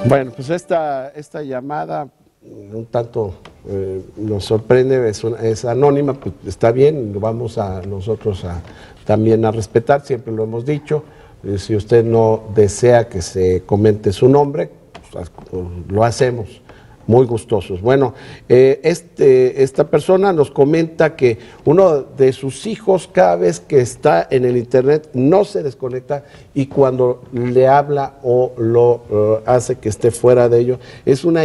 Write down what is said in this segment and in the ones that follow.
Bueno, pues esta llamada un tanto nos sorprende, es anónima, pues está bien, lo vamos a nosotros también a respetar, siempre lo hemos dicho. Si usted no desea que se comente su nombre, pues, lo hacemos. Muy gustosos. Bueno, esta persona nos comenta que uno de sus hijos cada vez que está en el internet no se desconecta y cuando le habla o lo hace que esté fuera de ello, es una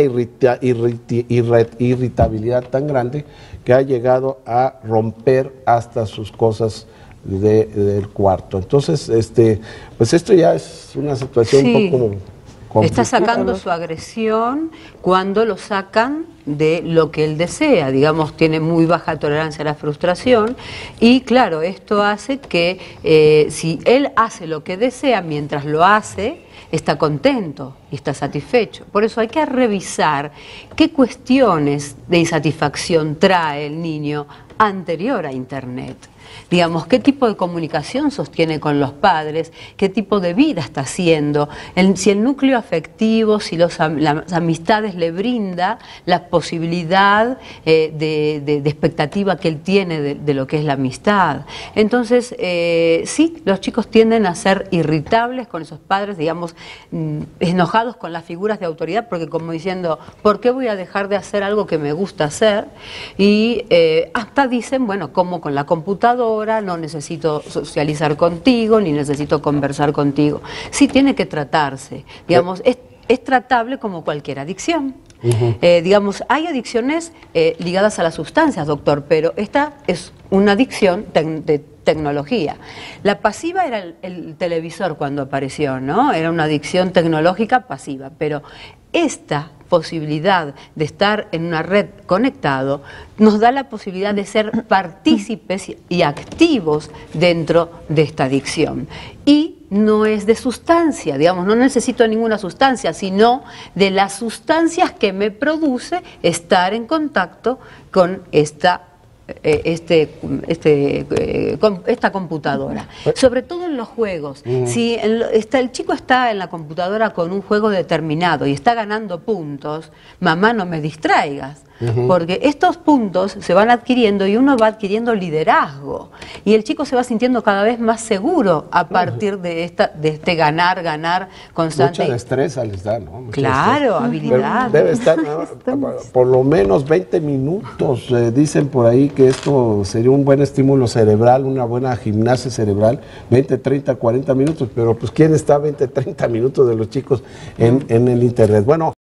irritabilidad tan grande que ha llegado a romper hasta sus cosas del cuarto. Entonces, pues esto ya es una situación un poco está sacando su agresión cuando lo sacan de lo que él desea, digamos, tiene muy baja tolerancia a la frustración y claro, esto hace que si él hace lo que desea mientras lo hace, está contento y está satisfecho. Por eso hay que revisar qué cuestiones de insatisfacción trae el niño anterior a Internet. Digamos, qué tipo de comunicación sostiene con los padres, qué tipo de vida está haciendo, si el núcleo afectivo, si las amistades le brinda la posibilidad de expectativa que él tiene de lo que es la amistad. Entonces, sí, los chicos tienden a ser irritables con esos padres, digamos, enojados con las figuras de autoridad, porque como diciendo, ¿por qué voy a dejar de hacer algo que me gusta hacer? Y hasta dicen, bueno, como con la computadora, no necesito socializar contigo, ni necesito conversar contigo. Sí, tiene que tratarse. Digamos, es tratable como cualquier adicción. Digamos, hay adicciones ligadas a las sustancias, doctor, pero esta es una adicción de tecnología. La pasiva era el televisor cuando apareció, ¿no? Era una adicción tecnológica pasiva, pero esta posibilidad de estar en una red conectado nos da la posibilidad de ser partícipes y activos dentro de esta adicción. Y no es de sustancia, digamos, no necesito ninguna sustancia, sino de las sustancias que me produce estar en contacto con esta computadora, sobre todo en los juegos. Si el chico está en la computadora con un juego determinado y está ganando puntos, mamá, no me distraigas, porque estos puntos se van adquiriendo y uno va adquiriendo liderazgo y el chico se va sintiendo cada vez más seguro a partir de este ganar constante. Mucha destreza les da, ¿no? Claro, habilidad. Debe estar por lo menos 20 minutos, dicen por ahí que esto sería un buen estímulo cerebral, una buena gimnasia cerebral, 20, 30, 40 minutos, pero pues ¿quién está 20, 30 minutos de los chicos en el internet? Bueno.